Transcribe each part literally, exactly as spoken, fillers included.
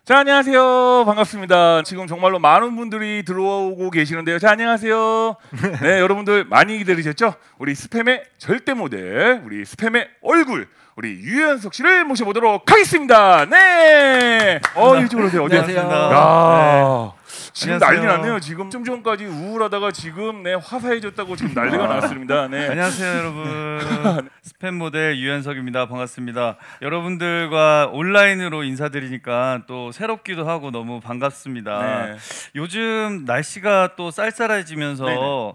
자, 안녕하세요. 반갑습니다. 지금 정말로 많은 분들이 들어오고 계시는데요. 자, 안녕하세요. 네, 여러분들 많이 기다리셨죠? 우리 스팸의 절대 모델, 우리 스팸의 얼굴, 우리 유연석 씨를 모셔보도록 하겠습니다. 네. 어, 이쪽으로 오세요. 안녕하세요. 야, 네. 지금 안녕하세요. 난리 났네요. 지금 좀 전까지 우울하다가 지금 네 화사해졌다고 지금 난리가 아. 났습니다. 네. 안녕하세요, 여러분. 스팸 모델 유연석입니다. 반갑습니다. 여러분들과 온라인으로 인사드리니까 또 새롭기도 하고 너무 반갑습니다. 네. 요즘 날씨가 또 쌀쌀해지면서 네네.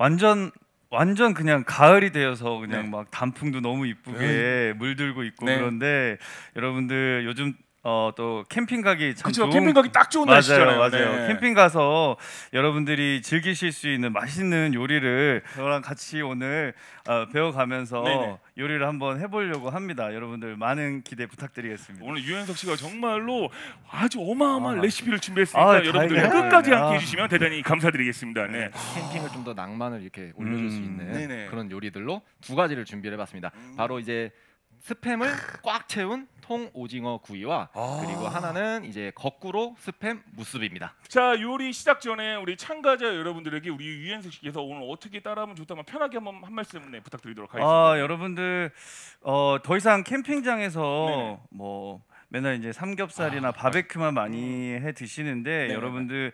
완전 완전 그냥 가을이 되어서 그냥 네. 막 단풍도 너무 이쁘게 물들고 있고 네. 그런데 여러분들 요즘 어, 또 캠핑 가기 참 그렇죠. 좋은 캠핑 가기 딱 좋은 맞아요, 날씨잖아요. 맞아요. 네. 캠핑 가서 여러분들이 즐기실 수 있는 맛있는 요리를 저랑 같이 오늘 어, 배워가면서 네네. 요리를 한번 해보려고 합니다. 여러분들 많은 기대 부탁드리겠습니다. 오늘 유연석 씨가 정말로 아주 어마어마한 아. 레시피를 준비했으니까 아, 여러분들 다행이네요. 끝까지 아. 함께 해주시면 대단히 감사드리겠습니다. 네. 캠핑을 좀 더 낭만을 이렇게 올려줄 수 음, 있는 네네. 그런 요리들로 두 가지를 준비를 해봤습니다. 음. 바로 이제 스팸을 꽉 채운 통 오징어 구이와 아. 그리고 하나는 이제 거꾸로 스팸 무스비입니다. 자, 요리 시작 전에 우리 참가자 여러분들에게 우리 유연석 씨께서 오늘 어떻게 따라하면 좋다면 편하게 한번 한 말씀 네, 부탁드리도록 하겠습니다. 아, 여러분들 어, 더 이상 캠핑장에서 네네. 뭐 맨날 이제 삼겹살이나 아, 바베큐만 많이 해 드시는데 네네. 여러분들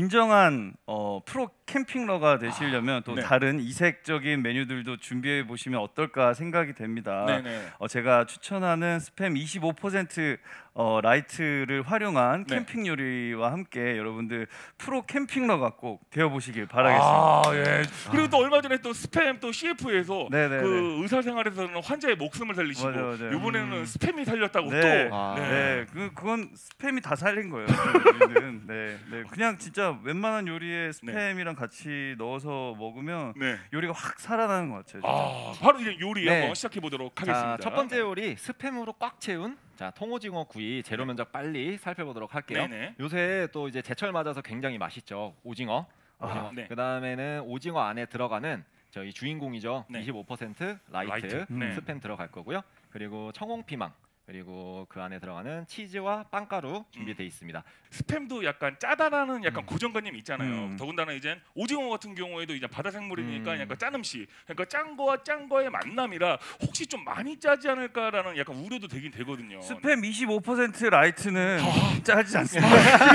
진정한 어, 프로 캠핑러가 되시려면 또 네. 다른 이색적인 메뉴들도 준비해 보시면 어떨까 생각이 됩니다. 네네. 어, 제가 추천하는 스팸 이십오 퍼센트 어, 라이트를 활용한 네. 캠핑 요리와 함께 여러분들 프로 캠핑러가 꼭 되어보시길 바라겠습니다. 아, 예. 그리고 또 얼마 전에 또 스팸 또 씨에프에서 네네네. 그 의사생활에서는 환자의 목숨을 살리시고 맞아요, 맞아요. 이번에는 음. 스팸이 살렸다고 네. 또. 아. 네, 그 그건 스팸이 다 살린 거예요. 우리는. 네, 네, 그냥 진짜 웬만한 요리에 스팸이랑 같이 넣어서 먹으면 네. 요리가 확 살아나는 것 같아요. 진짜. 아, 바로 이제 요리 네. 한번 시작해 보도록 하겠습니다. 자, 첫 번째 요리 스팸으로 꽉 채운 자 통오징어 구이 재료 면적 빨리 살펴보도록 할게요. 네네. 요새 또 이제 제철 맞아서 굉장히 맛있죠. 오징어. 아, 오징어. 네. 그 다음에는 오징어 안에 들어가는 저희 주인공이죠. 네. 이십오 퍼센트 라이트, 라이트. 네. 스팸 들어갈 거고요. 그리고 청홍피망 그리고 그 안에 들어가는 치즈와 빵가루 준비되어 있습니다. 스팸도 약간 짜다라는 약간 음. 고정관념이 있잖아요. 음. 더군다나 이제 오징어 같은 경우에도 이제 바다 생물이니까 음. 약간 짠 음식. 그러니까 짠 거와 짠 거의 만남이라 혹시 좀 많이 짜지 않을까라는 약간 우려도 되긴 되거든요. 스팸 이십오 퍼센트 라이트는 짜지 않습니다.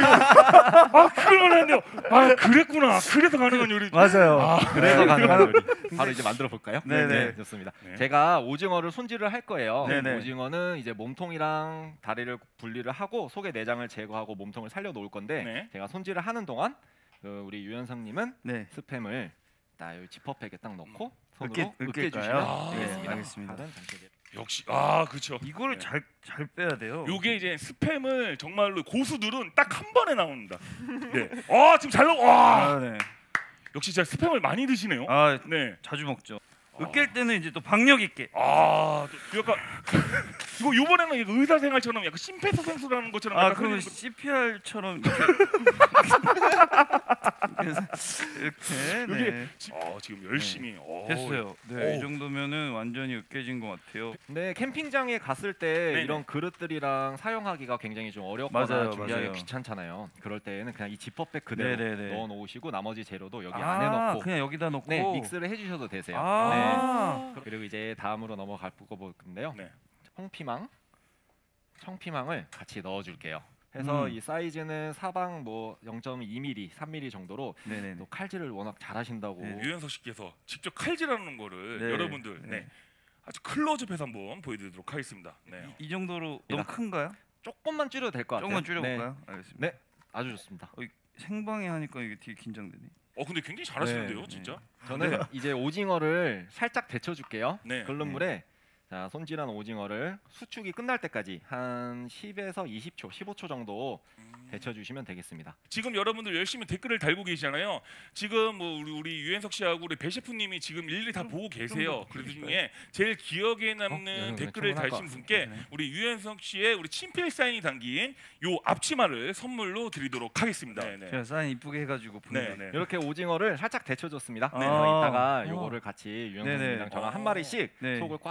아, 그러네요. 아, 그랬구나. 그래서 가능한 요리. 맞아요. 아, 그래서 가능한 요리. 바로 이제 만들어 볼까요? 네네. 좋습니다. 네. 제가 오징어를 손질을 할 거예요. 네네. 오징어는 이제 몸통이랑 다리를 분리를 하고 속의 내장을 제거하고 몸통을 살려 놓을 건데 네. 제가 손질을 하는 동안 그 우리 유연성님은 네. 스팸을 딱 여기 지퍼백에 딱 넣고 손으로 으깨- 으깨 으깰까요? 주시면 아, 되겠습니다. 알겠습니다. 다른 장식에. 역시 아, 그렇죠. 이거를 네. 잘 잘 빼야 돼요. 요게 이제 스팸을 정말로 고수들은 딱 한 번에 나옵니다. 네. 아, 지금 잘 나와. 와. 아, 네. 역시 진짜 스팸을 많이 드시네요. 아, 네. 자주 먹죠. 으깰 때는 이제 또 박력 있게. 아, 또 약간 이거 이번에는 이거 의사생활처럼 약간 심폐소생술하는 것처럼 아, 약간 그러면 흘리는 거- 씨피알처럼 이렇게 그래서 이렇게 이게 네. 지- 아, 지금 열심히 어, 됐어요. 네, 오. 이 정도면은 완전히 으깨진 것 같아요. 근데 캠핑장에 갔을 때 네네. 이런 그릇들이랑 사용하기가 굉장히 좀 어렵거나 맞아요, 준비하기 맞아요. 귀찮잖아요. 그럴 때는 그냥 이 지퍼백 그대로 네네네. 넣어 놓으시고 나머지 재료도 여기 아, 안에 넣고 그냥 여기다 넣고 네, 믹스를 해 주셔도 되세요. 아, 네. 그리고 이제 다음으로 넘어갈 볼 건데요. 네. 홍피망, 청피망을 같이 넣어 줄게요. 해서 음. 이 사이즈는 사방 뭐 영 점 이 밀리미터, 삼 밀리미터 정도로 네네네. 또 칼질을 워낙 잘하신다고. 네. 유연석 씨께서 직접 칼질하는 거를 네. 여러분들 네. 네. 아주 클로즈업해서 한번 보여드리도록 하겠습니다. 네. 이 정도로 네. 너무 큰가요? 조금만 줄여도 될 것 같아요. 조금만 줄여볼까요? 알겠습니다. 네, 아주 좋습니다. 어, 이 생방에 하니까 이게 되게 긴장되네. 어, 근데 굉장히 잘하시는데요, 네, 진짜. 저는 네. 이제 오징어를 살짝 데쳐줄게요. 네. 끓는 물에 자 손질한 오징어를 수축이 끝날 때까지 한 십에서 이십 초, 십오 초 정도 데쳐주시면 되겠습니다. 지금 여러분들 열심히 댓글을 달고 계시잖아요. 지금 뭐 우리, 우리 유연석 씨하고 우리 배 셰프님이 지금 일일이 다 보고 계세요. 그 중에 제일 기억에 남는 어? 댓글을 충분할 것 달신 분께 같습니다. 우리 유연석 씨의 우리 친필 사인이 담긴 요 앞치마를 선물로 드리도록 하겠습니다. 네, 네. 제가 사인 이쁘게 해가지고 네, 보내드릴게요. 네. 이렇게 오징어를 살짝 데쳐줬습니다. 네. 그래서 아. 이따가 어. 요거를 같이 네네. 유연성님이랑 저랑 한 마리씩 네. 속을 꽉꽉 한번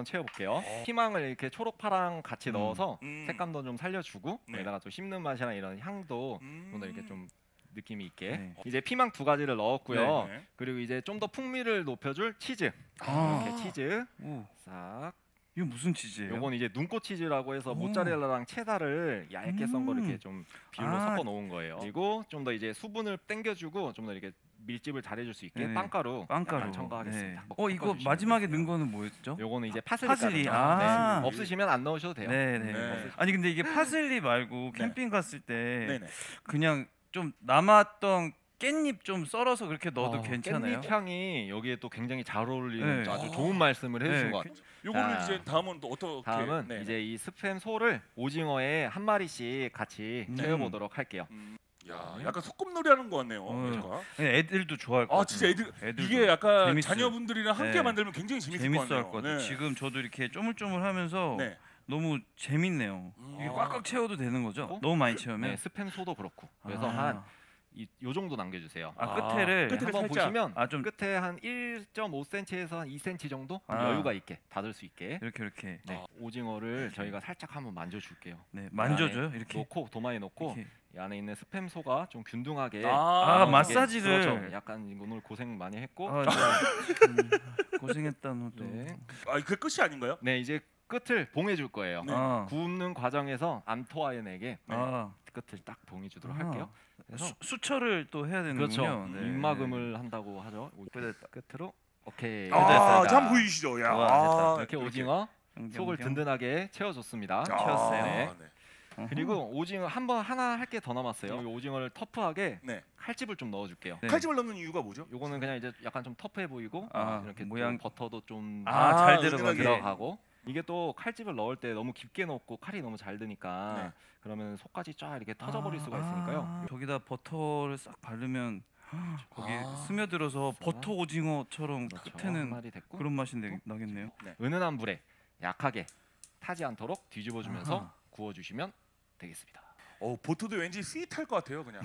채워볼게요. 어. 피망을 이렇게 초록 파랑 같이 음. 넣어서 음. 색감도 좀 살려주고 네. 여기다가 또 씹는 맛이나 이런 향도 음. 좀 더 이렇게 좀 느낌이 있게 네. 이제 피망 두 가지를 넣었고요. 네. 그리고 이제 좀 더 풍미를 높여줄 치즈. 아. 이렇게 치즈 오, 싹. 이거 무슨 치즈예요? 요건 이제 눈꽃 치즈라고 해서 오. 모짜렐라랑 체다를 얇게 썬 거 이렇게 음. 좀 비율로 아. 섞어 놓은 거예요. 그리고 좀 더 이제 수분을 땡겨주고 좀 더 이렇게 밀집을 잘해줄 수 있게 네. 빵가루, 빵가루. 약간 첨가하겠습니다. 네. 어 이거 섞어주시면 마지막에 되세요. 넣은 거는 뭐였죠? 요거는 이제 파슬리 파슬리. 가루죠. 아. 네. 없으시면 안 넣으셔도 돼요. 네네. 네. 아니 근데 이게 파슬리 말고 네. 캠핑 갔을 때 네네. 그냥 좀 남았던 깻잎 좀 썰어서 그렇게 넣어도 어, 괜찮아요? 깻잎 향이 여기에 또 굉장히 잘 어울리는 네. 아주 어. 좋은 말씀을 해주신 네. 것 같아요. 요거는 자, 이제 다음은 또 어떻게? 다음은 네. 이제 이 스팸 소를 오징어에 한 마리씩 같이 음. 채워보도록 할게요. 음. 야, 약간 소꿉놀이 하는 것 같네요. 어. 뭔가. 애들도 좋아할 것 아, 같아요. 진짜 애들, 애들도. 이게 약간 재밌어요. 자녀분들이랑 함께 네. 만들면 굉장히 재밌을 것 재밌어 같네요. 할 것 같아요. 네. 지금 저도 이렇게 쪼물쪼물하면서 네. 너무 재밌네요. 음. 이게 아. 꽉꽉 채워도 되는 거죠? 어? 너무 많이 채우면. 네, 스팸 소도 그렇고 그래서 아. 한 이 요 정도 남겨주세요. 아, 아, 끝에를 끝에를 한번 살짝. 보시면 아, 좀 끝에 한 일 점 오 센티미터에서 한 이 센티미터 정도 아. 여유가 있게 닫을 수 있게 이렇게 이렇게 네, 아. 오징어를 저희가 살짝 한번 만져줄게요. 네, 만져줘요. 이렇게. 놓고 도마에 놓고 이렇게. 이 안에 있는 스팸 소가 좀 균등하게 아, 아, 이게- 마사지를. 그렇죠. 약간 오늘 고생 많이 했고 아, 네. 음, 고생했다 너 또. 네. 아, 그 끝이 아닌가요? 네 이제 끝을 봉해줄 거예요. 네. 아. 굽는 과정에서 암토아연에게 아. 끝을 딱 봉해주도록 아. 할게요. 그래서 수, 수철을 또 해야 되는군요. 그렇죠. 네. 입막음을 한다고 하죠. 됐다. 끝으로 오케이. 아, 됐다. 자, 한번 보여주시죠. 야. 좋아, 아, 이렇게 오징어 속을 경경. 든든하게 채워줬습니다. 자, 채웠어요. 네. 네. 어허. 그리고 오징어 한 번 하나 할 게 더 남았어요. 이 오징어를 터프하게 네. 칼집을 좀 넣어줄게요. 네. 칼집을 넣는 이유가 뭐죠? 요거는 그냥 이제 약간 좀 터프해 보이고 아, 이렇게 모양- 모양 버터도 좀 아, 아, 잘 은은하게. 들어가게. 들어가고 이게 또 칼집을 넣을 때 너무 깊게 넣고 칼이 너무 잘 드니까 네. 그러면 속까지 쫙 이렇게 터져버릴 수가 있으니까요. 아, 저기다 버터를 싹 바르면 거기 아. 스며들어서 버터 오징어처럼 그렇죠. 한 끝에는 마리 됐고 그런 맛이 나, 나겠네요. 은은한 불에 약하게 타지 않도록 뒤집어주면서 아하. 구워주시면 되겠습니다. 어, 보트도 왠지 스윗할 것 같아요, 그냥.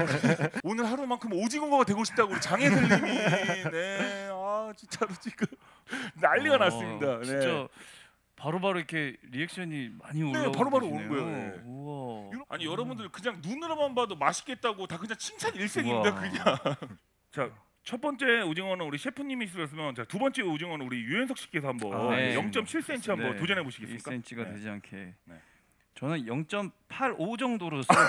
오늘 하루만큼 오징어가 되고 싶다고 우리 장혜슬님이 네, 아 진짜로 지금 난리가 어, 났습니다. 네. 진짜 바로바로 이렇게 리액션이 많이 올라오고 바로바로 계시네요. 오는 거예요, 네. 우와. 이런- 아니 여러분들 그냥 눈으로만 봐도 맛있겠다고 다 그냥 칭찬 일색입니다, 우와. 그냥. 자. 첫 번째 오징어는 우리 셰프님이 쓰셨으면 자, 두 번째 오징어는 우리 유현석 씨께서 한번 아, 네. 영 점 칠 센티미터 한번 네. 도전해 보시겠습니까? 일 센티미터가 네. 되지 않게. 네. 저는 영 점 팔오 정도로 써요.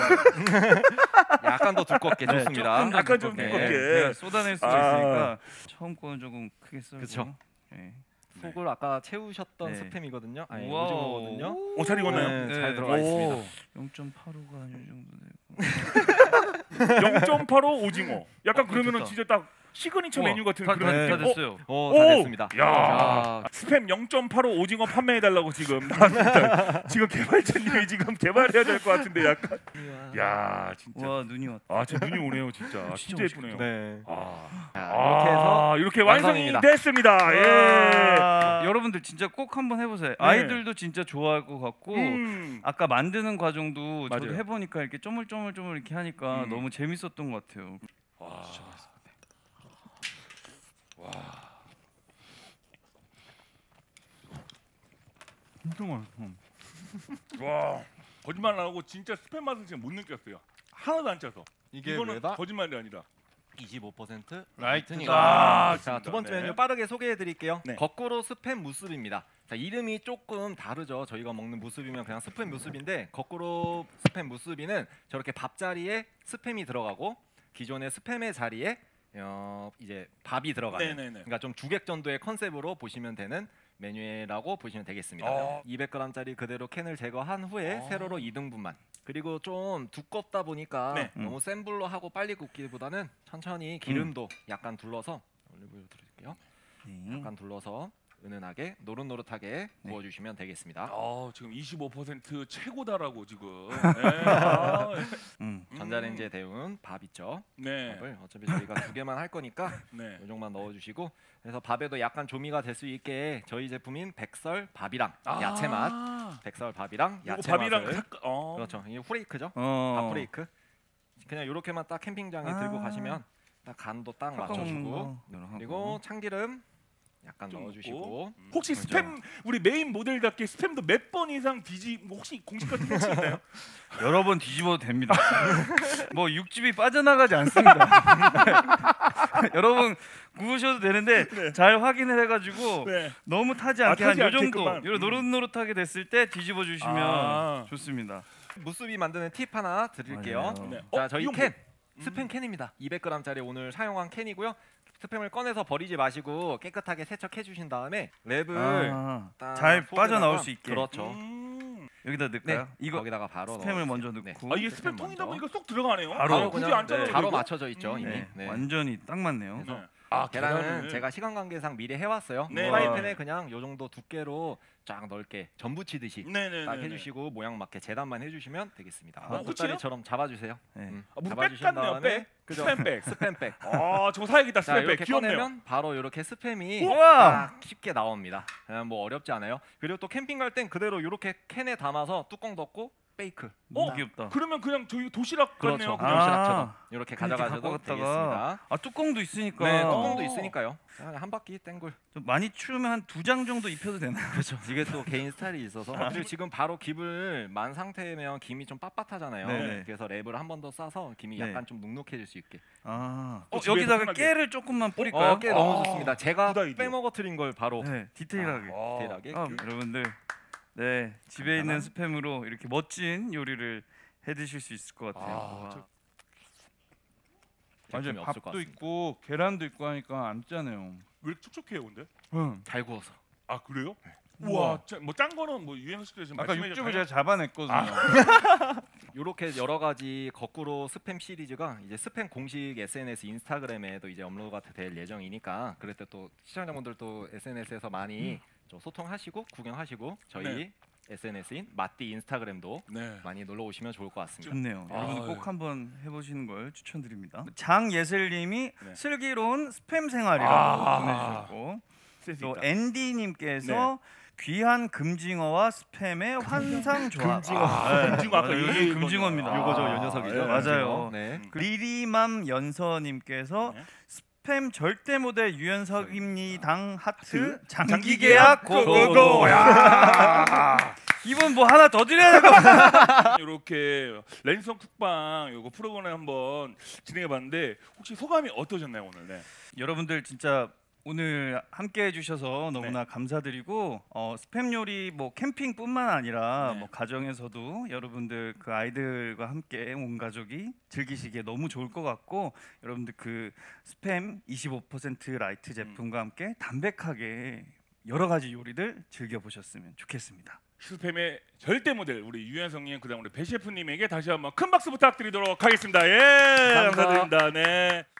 약간 더 두껍게 네, 좋습니다. 조금 더 약간 좀 두껍게. 두껍게. 제가 쏟아낼 수가 아. 있으니까 처음 거는 조금 크게 썰고. 그쵸. 네. 속을 아까 채우셨던 네. 스팸이거든요. 아니 우와. 오징어거든요. 어, 잘 익었나요? 네, 네. 잘 들어가 오. 있습니다. 영 점 팔오가 아닐 정도 되고. 영 점 팔오 오징어. 약간 어, 그러면은 됐다. 진짜 딱 시그니처 우와, 메뉴 같은 다, 그런 다, 다 느낌. 어? 됐어요. 어, 오! 다 됐습니다. 야. 스팸 영 점 팔오 오징어 판매해 달라고 지금 나왔습니다. 지금 개발자님이 지금 개발해야 될 것 같은데 약간. 야, 진짜. 와 눈이 왔다. 아, 제 눈이 오네요, 진짜. 진짜 진짜 예쁘네요. 네. 아. 자, 이렇게 해서 아, 이렇게 완성이 완성입니다. 됐습니다. 예. 와. 여러분들 진짜 꼭 한번 해보세요. 아이들도 진짜 좋아할 것 같고 음. 아까 만드는 과정도 저도 맞아요. 해보니까 이렇게 쪼물쪼물쪼물 이렇게 하니까 음. 너무 재밌었던 것 같아요. 와. 와. 진짜 맛있어. 와. 거짓말 안 하고 진짜 스팸 맛은 지금 못 느꼈어요. 하나도 안 짜서. 이게 이거는 왜다? 거짓말이 아니라. 이십오 퍼센트 라이트닝. 아, 자, 두 번째 네. 메뉴 빠르게 소개해 드릴게요. 네. 거꾸로 스팸 무습입니다. 자, 이름이 조금 다르죠. 저희가 먹는 무습이면 그냥 스팸 무습인데 거꾸로 스팸 무습이는 저렇게 밥자리에 스팸이 들어가고 기존의 스팸의 자리에 어, 이제 밥이 들어가는 네네네. 그러니까 좀 주객전도의 컨셉으로 보시면 되는 메뉴라고 보시면 되겠습니다. 어. 이백 그램짜리 그대로 캔을 제거한 후에 어. 세로로 이 등분만. 그리고 좀 두껍다 보니까 네. 너무 센 불로 하고 빨리 굽기보다는 천천히 기름도 약간 둘러서 올리브유 드릴게요. 네. 약간 둘러서 은은하게 노릇노릇하게 네. 구워주시면 되겠습니다. 아, 지금 이십오 퍼센트 최고다라고 지금. 네. 아, 음. 전자레인지에 데운 밥 있죠. 네. 밥을 어차피 저희가 두 개만 할 거니까 네. 이 정도만 넣어주시고 그래서 밥에도 약간 조미가 될 수 있게 저희 제품인 백설 밥이랑 아. 야채 맛, 백설 밥이랑 이거 야채 밥이랑 맛을 삭- 어. 그렇죠. 이게 후레이크죠. 어. 밥 후레이크. 그냥 이렇게만 딱 캠핑장에 아. 들고 가시면 딱 간도 딱 섞어 먹는 맞춰주고 거. 이런 거 그리고 하고. 참기름 약간 좀 넣어주시고 음. 혹시 그죠. 스팸 우리 메인 모델답게 스팸도 몇 번 이상 뒤지 뭐 혹시 공식 같은 거 혹시 있나요? 여러 번 뒤집어도 됩니다. 뭐 육즙이 빠져나가지 않습니다. 여러분 구우셔도 되는데 네. 잘 확인을 해가지고 네. 너무 타지 아, 않게 타지 한 요 정도, 않게끔만. 요 음. 노릇노릇하게 됐을 때 뒤집어 주시면 아. 좋습니다. 무스비 만드는 팁 하나 드릴게요. 맞아요. 네. 자 어, 저희 이건 캔 뭐- 스팸 캔입니다. 이백 그램짜리 오늘 사용한 캔이고요. 스팸을 꺼내서 버리지 마시고 깨끗하게 세척해 주신 다음에 랩을 아, 딱 잘 속에다가- 빠져나올 수 있게. 그렇죠. 음. 여기다 네, 넣을까요? 이거 거기다가 바로 스팸을 넣어주세요. 먼저 네. 넣고 아 이게 스팸 스팸 통이다 먼저. 보니까 쏙 들어가네요. 바로. 아, 굳이 안 네, 잘라도 바로 되고? 맞춰져 있죠 음. 이미. 네, 네. 완전히 딱 맞네요. 네. 아, 아 계란은 계란을 제가 시간 관계상 미리 해왔어요. 네. 프라이팬에 그냥 요 정도 두께로 쫙 넓게 전 부치듯이 네네네. 딱 해주시고 모양 맞게 재단만 해주시면 되겠습니다. 어, 돗자리처럼 잡아주세요. 네. 음, 아, 무슨 백 잡아주신 같네요. 다음에 백. 그죠? 스팸백. 스팸백. 아 저거 사야겠다. 자 스팸백. 이렇게 귀엽네요. 꺼내면 바로 이렇게 스팸이 우와! 딱 쉽게 나옵니다. 그냥 뭐 어렵지 않아요. 그리고 또 캠핑 갈 땐 그대로 이렇게 캔에 담아서 뚜껑 덮고 베이크. 너무 어? 귀엽다. 그러면 그냥 저희 도시락 같네요. 그렇죠. 그냥. 아. 도시락처럼 이렇게 그렇게 가져가셔도 갖고 갔다가- 되겠습니다. 아 뚜껑도 있으니까 네, 어. 뚜껑도 있으니까요. 자, 그냥 한 바퀴 땡굴. 좀 많이 추우면 한 두 장 정도 입혀도 되나요? 그렇죠. 이게 또 개인 스타일이 있어서. 그리고 지금 바로 김을 만 상태면 김이 좀 빳빳하잖아요. 네네. 그래서 랩을 한 번 더 싸서 김이 네. 약간 좀 눅눅해질 수 있게. 아, 어, 어, 집에서 여기다가 편하게. 깨를 조금만 뿌릴까요? 어, 꽤 너무 아, 좋습니다. 제가 굿 아이디어. 빼먹어뜨린 걸 바로 네, 디테일하게. 아. 디테일하게. 아, 여러분들, 네 집에 있는 간단한. 스팸으로 이렇게 멋진 요리를 해드실 수 있을 것 같아요. 아, 와. 저- 제품이 맞아요. 없을 것 밥도 같습니다. 있고 계란도 있고 하니까 안 짜네요. 왜 이렇게 촉촉해요, 근데? 응. 잘 구워서. 아 그래요? 우와. 우와, 뭐짠 거는 뭐 유행 식들 좀 아까 말씀해 육즙을 주세요. 제가 잡아냈거든요. 이렇게 여러 가지 거꾸로 스팸 시리즈가 이제 스팸 공식 에스엔에스 인스타그램에도 이제 업로드가 될 예정이니까 그럴 때 또 시청자분들도 에스엔에스에서 많이 좀 소통하시고 구경하시고 저희 네. 에스엔에스인 마띠 인스타그램도 네. 많이 놀러 오시면 좋을 것 같습니다. 좋네요. 아, 여러분들 예. 꼭 한번 해보시는 걸 추천드립니다. 장예슬님이 네. 슬기로운 스팸 생활이라고 아. 보내주셨고 센스 또 있다. 앤디님께서 귀한 금징어와 스팸의 환상 조합. 금징어. 아, 네. 금징어 아까 맞아요. 이 요즘 얘기했거든요. 금징어입니다. 요거죠, 아, 요 녀석이죠. 예. 맞아요. 네. 음. 리리맘 연서님께서 네. 스팸 절대 모델 유연석입니당 하트 하트? 장기계약 고고고. 고고고. 야. 이분 뭐 하나 더 드려야 될 것 같아요. 이렇게 랜선 쿡방 요거 프로그램 한번 진행해 봤는데 혹시 소감이 어떠셨나요, 오늘? 네. 여러분들 진짜 오늘 함께 해주셔서 너무나 네. 감사드리고 어, 스팸 요리 뭐 캠핑뿐만 아니라 네. 뭐 가정에서도 여러분들 그 아이들과 함께 온 가족이 즐기시기에 너무 좋을 것 같고 여러분들 그 스팸 이십오 퍼센트 라이트 제품과 함께 담백하게 여러 가지 요리들 즐겨 보셨으면 좋겠습니다. 스팸의 절대 모델 우리 유현성님 그다음 우리 배 셰프님에게 다시 한번 큰 박수 부탁드리도록 하겠습니다. 예, 감사합니다. 감사드립니다. 네.